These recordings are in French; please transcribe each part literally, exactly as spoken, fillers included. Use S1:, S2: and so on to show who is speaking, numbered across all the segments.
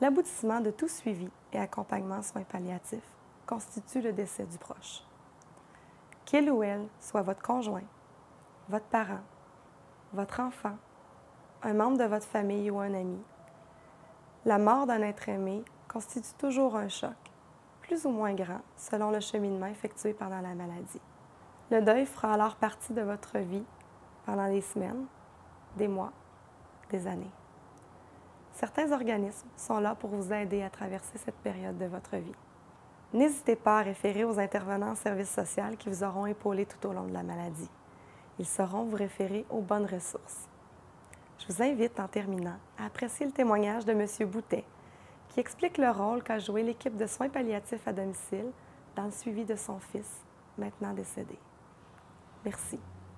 S1: L'aboutissement de tout suivi et accompagnement soins palliatifs constitue le décès du proche. Qu'il ou elle soit votre conjoint, votre parent, votre enfant, un membre de votre famille ou un ami, la mort d'un être aimé constitue toujours un choc, plus ou moins grand selon le cheminement effectué pendant la maladie. Le deuil fera alors partie de votre vie pendant des semaines, des mois, des années. Certains organismes sont là pour vous aider à traverser cette période de votre vie. N'hésitez pas à référer aux intervenants en service social qui vous auront épaulé tout au long de la maladie. Ils sauront vous référer aux bonnes ressources. Je vous invite, en terminant, à apprécier le témoignage de M. Boutet, qui explique le rôle qu'a joué l'équipe de soins palliatifs à domicile dans le suivi de son fils, maintenant décédé. Merci.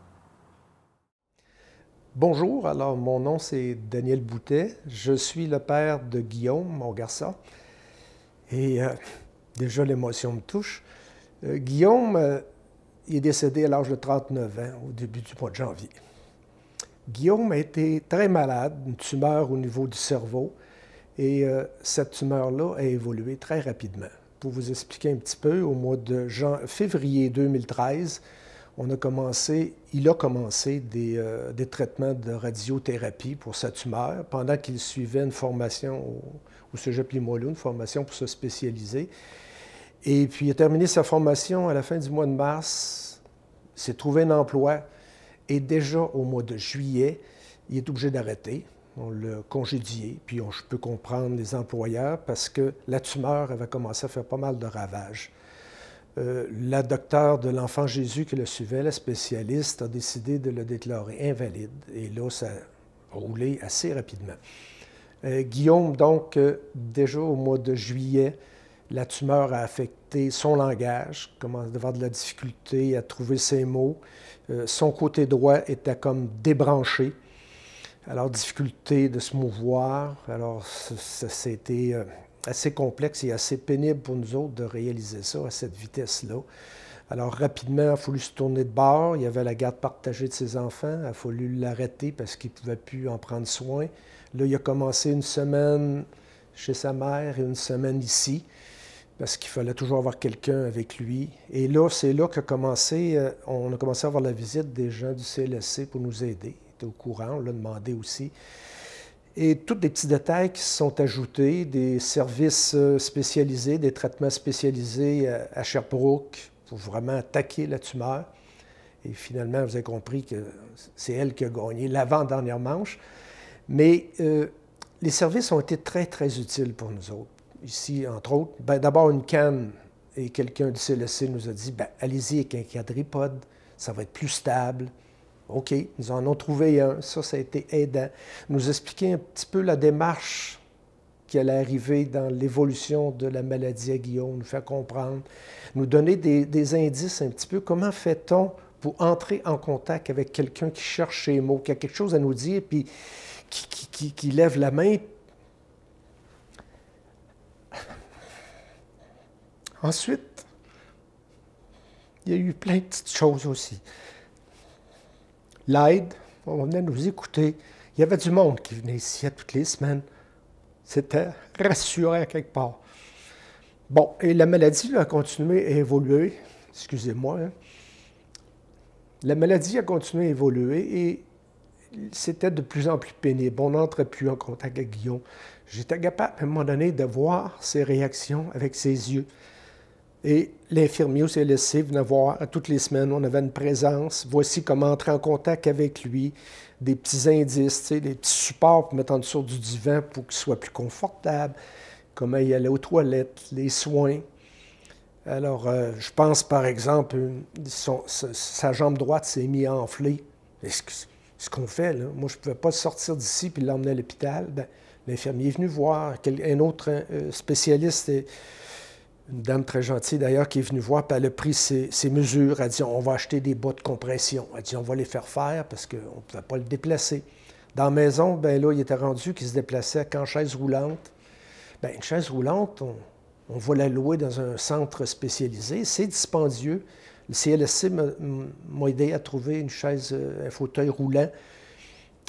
S2: Bonjour, alors mon nom c'est Daniel Boutet. Je suis le père de Guillaume, mon garçon. Et euh, déjà l'émotion me touche. Euh, Guillaume, euh, il est décédé à l'âge de trente-neuf ans, au début du mois de janvier. Guillaume a été très malade, une tumeur au niveau du cerveau. Et euh, cette tumeur-là a évolué très rapidement. Pour vous expliquer un petit peu, au mois de janvier, février deux mille treize, on a commencé, il a commencé des, euh, des traitements de radiothérapie pour sa tumeur pendant qu'il suivait une formation au, au Cégep Limoilou, une formation pour se spécialiser. Et puis il a terminé sa formation à la fin du mois de mars, s'est trouvé un emploi et déjà au mois de juillet, il est obligé d'arrêter. On l'a congédié, puis on, je peux comprendre les employeurs parce que la tumeur avait commencé à faire pas mal de ravages. Euh, la docteure de l'Enfant Jésus qui le suivait, la spécialiste, a décidé de le déclarer invalide. Et là, ça a roulé assez rapidement. Euh, Guillaume, donc, euh, déjà au mois de juillet, la tumeur a affecté son langage, commence à avoir de la difficulté à trouver ses mots. Euh, son côté droit était comme débranché. Alors, difficulté de se mouvoir. Alors, c'était euh, assez complexe et assez pénible pour nous autres de réaliser ça à cette vitesse-là. Alors, rapidement, il a fallu se tourner de bord. Il y avait la garde partagée de ses enfants. Il a fallu l'arrêter parce qu'il ne pouvait plus en prendre soin. Là, il a commencé une semaine chez sa mère et une semaine ici parce qu'il fallait toujours avoir quelqu'un avec lui. Et là, c'est là qu'a commencé, euh, on a commencé à avoir la visite des gens du C L S C pour nous aider. Au courant, on l'a demandé aussi. Et tous les petits détails qui se sont ajoutés, des services spécialisés, des traitements spécialisés à Sherbrooke pour vraiment attaquer la tumeur. Et finalement, vous avez compris que c'est elle qui a gagné l'avant-dernière manche. Mais euh, les services ont été très, très utiles pour nous autres. Ici, entre autres, ben, d'abord une canne, et quelqu'un du C L S C nous a dit, ben, allez-y avec un quadripode, ça va être plus stable. OK, nous en avons trouvé un. Ça, ça a été aidant. Nous expliquer un petit peu la démarche qui allait arriver dans l'évolution de la maladie à Guillaume, nous faire comprendre, nous donner des, des indices un petit peu. Comment fait-on pour entrer en contact avec quelqu'un qui cherche ses mots, qui a quelque chose à nous dire, puis qui, qui, qui, qui lève la main. Ensuite, il y a eu plein de petites choses aussi. L'aide, on venait nous écouter. Il y avait du monde qui venait ici à toutes les semaines. C'était rassurant quelque part. Bon, et la maladie a continué à évoluer. Excusez-moi. Hein. La maladie a continué à évoluer et c'était de plus en plus pénible. On n'entrait plus en contact avec Guillaume. J'étais capable, à un moment donné, de voir ses réactions avec ses yeux. Et l'infirmier au C L S C venait voir à toutes les semaines, on avait une présence. Voici comment entrer en contact avec lui, des petits indices, des petits supports pour mettre en dessous du divan pour qu'il soit plus confortable, comment y aller aux toilettes, les soins. Alors, euh, je pense par exemple, son, sa jambe droite s'est mise à enfler. Ce, ce qu'on fait, là, moi je ne pouvais pas sortir d'ici puis l'emmener à l'hôpital. Ben, l'infirmier est venu voir, un autre euh, spécialiste. Et, une dame très gentille, d'ailleurs, qui est venue voir, puis elle a pris ses, ses mesures. Elle a dit, on va acheter des bas de compression. Elle a dit, on va les faire faire parce qu'on ne pouvait pas le déplacer. Dans la maison, bien là, il était rendu qu'il se déplaçait qu'en chaise roulante. Bien, une chaise roulante, on, on va la louer dans un centre spécialisé. C'est dispendieux. Le C L S C m'a aidé à trouver une chaise, un fauteuil roulant.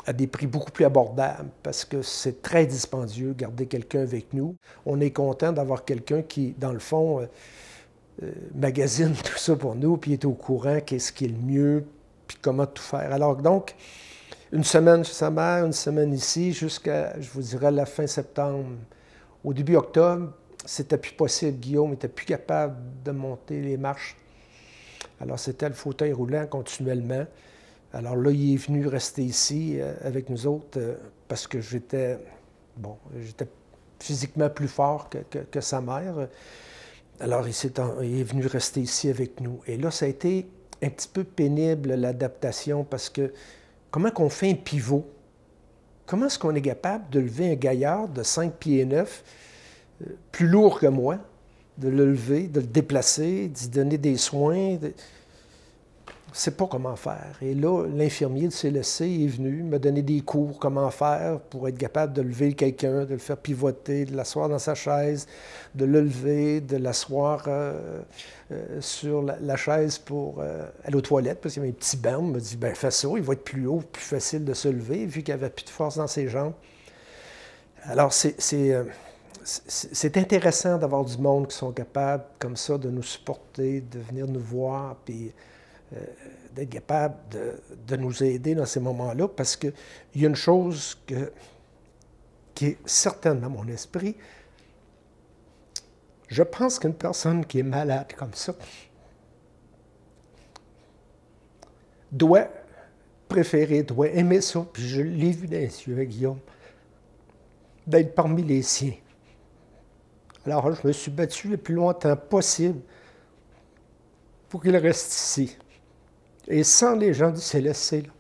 S2: à des prix beaucoup plus abordables parce que c'est très dispendieux garder quelqu'un avec nous. On est content d'avoir quelqu'un qui, dans le fond, euh, euh, magasine tout ça pour nous, puis est au courant qu'est-ce qui est le mieux, puis comment tout faire. Alors donc, une semaine chez sa mère, une semaine ici, jusqu'à, je vous dirais, la fin septembre. Au début octobre, c'était plus possible. Guillaume n'était plus capable de monter les marches. Alors, c'était le fauteuil roulant continuellement. Alors là, il est venu rester ici euh, avec nous autres euh, parce que j'étais, bon, j'étais physiquement plus fort que, que, que sa mère. Alors, il, est en, il est venu rester ici avec nous. Et là, ça a été un petit peu pénible, l'adaptation, parce que comment qu'on fait un pivot? Comment est-ce qu'on est capable de lever un gaillard de cinq pieds neuf, euh, plus lourd que moi, de le lever, de le déplacer, d'y donner des soins? De... Je ne sais pas comment faire. Et là, l'infirmier de C L S C est venu me donner des cours comment faire pour être capable de lever quelqu'un, de le faire pivoter, de l'asseoir dans sa chaise, de le lever, de l'asseoir euh, euh, sur la, la chaise pour euh, aller aux toilettes, parce qu'il y avait un petit banc. Il m'a dit, bien, fais ça, il va être plus haut, plus facile de se lever, vu qu'il n'avait plus de force dans ses jambes. Alors, c'est... c'est euh, C'est intéressant d'avoir du monde qui sont capables, comme ça, de nous supporter, de venir nous voir, puis euh, d'être capable de, de nous aider dans ces moments-là, parce qu'il y a une chose que, qui est certaine dans mon esprit. Je pense qu'une personne qui est malade comme ça doit préférer, doit aimer ça, puis je l'ai vu dans les yeux avec Guillaume, d'être parmi les siens. Alors, je me suis battu le plus longtemps possible pour qu'il reste ici. Et sans les gens du C L S C, là,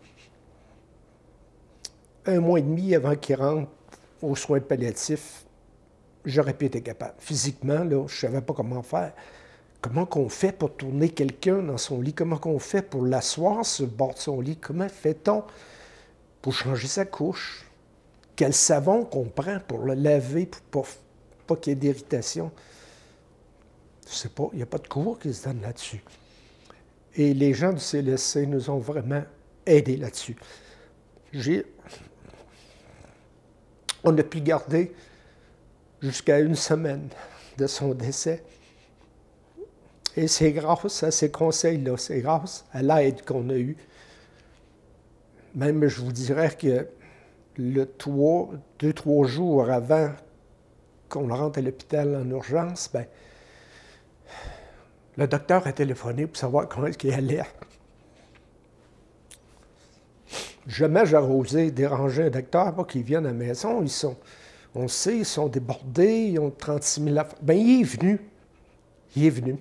S2: un mois et demi avant qu'il rentre aux soins palliatifs, j'aurais pu être capable. Physiquement, là, je ne savais pas comment faire. Comment qu'on fait pour tourner quelqu'un dans son lit? Comment qu'on fait pour l'asseoir sur le bord de son lit? Comment fait-on pour changer sa couche? Quel savon qu'on prend pour le laver, pour pas... pas qu'il y ait d'irritation. Je ne sais pas, il n'y a pas de cours qui se donne là-dessus. Et les gens du C L S C nous ont vraiment aidés là-dessus. J'ai... On a pu garder jusqu'à une semaine de son décès. Et c'est grâce à ces conseils-là, c'est grâce à l'aide qu'on a eue. Même, je vous dirais que le trois, deux, trois jours avant qu'on rentre à l'hôpital en urgence, bien, le docteur a téléphoné pour savoir comment est-ce qu'il allait. Jamais j'aurais osé déranger un docteur pour qu'il vienne à la maison. Ils sont, on le sait, ils sont débordés, ils ont trente-six mille affaires. Bien, il est venu. Il est venu.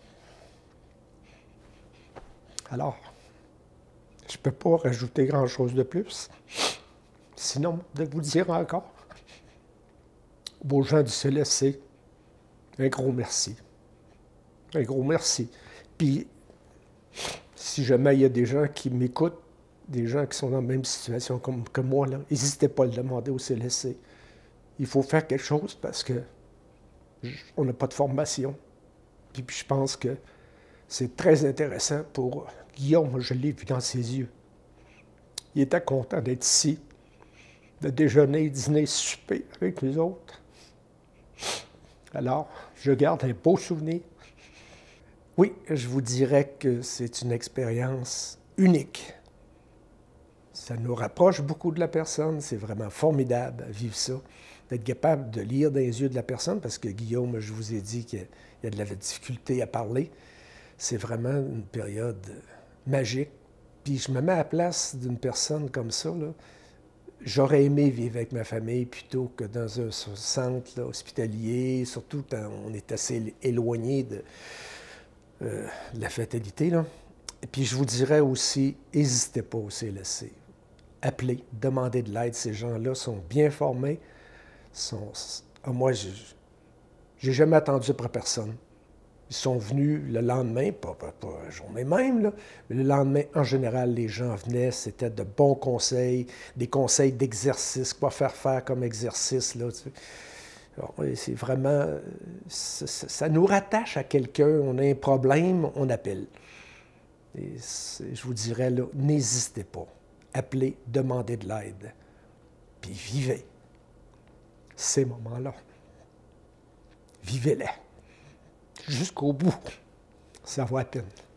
S2: Alors, je ne peux pas rajouter grand-chose de plus. Sinon, de vous dire encore, aux gens du C L S C, un gros merci. Un gros merci. Puis, si jamais il y a des gens qui m'écoutent, des gens qui sont dans la même situation comme, que moi, n'hésitez pas à le demander au C L S C. Il faut faire quelque chose parce que on n'a pas de formation. Puis, puis je pense que c'est très intéressant pour Guillaume. Je l'ai vu dans ses yeux. Il était content d'être ici, de déjeuner, dîner, souper avec les autres. Alors, je garde un beau souvenir. Oui, je vous dirais que c'est une expérience unique. Ça nous rapproche beaucoup de la personne. C'est vraiment formidable à vivre ça, d'être capable de lire dans les yeux de la personne, parce que Guillaume, je vous ai dit qu'il y a de la difficulté à parler. C'est vraiment une période magique. Puis je me mets à la place d'une personne comme ça, là. J'aurais aimé vivre avec ma famille plutôt que dans un centre là, hospitalier, surtout quand on est assez éloigné de, euh, de la fatalité, là. Et puis je vous dirais aussi, n'hésitez pas au C L S C. Appelez, demandez de l'aide. Ces gens-là sont bien formés. Sont... Ah, moi, je n'ai jamais attendu après personne. Ils sont venus le lendemain, pas, pas, pas la journée même, là, mais le lendemain, en général, les gens venaient, c'était de bons conseils, des conseils d'exercice, quoi faire faire comme exercice. Là, tu sais. Alors, c'est vraiment, ça, ça nous rattache à quelqu'un, on a un problème, on appelle. Et je vous dirais, là, n'hésitez pas. appeler, demander de l'aide. Puis vivez ces moments-là. Vivez-les jusqu'au bout. Ça vaut la peine.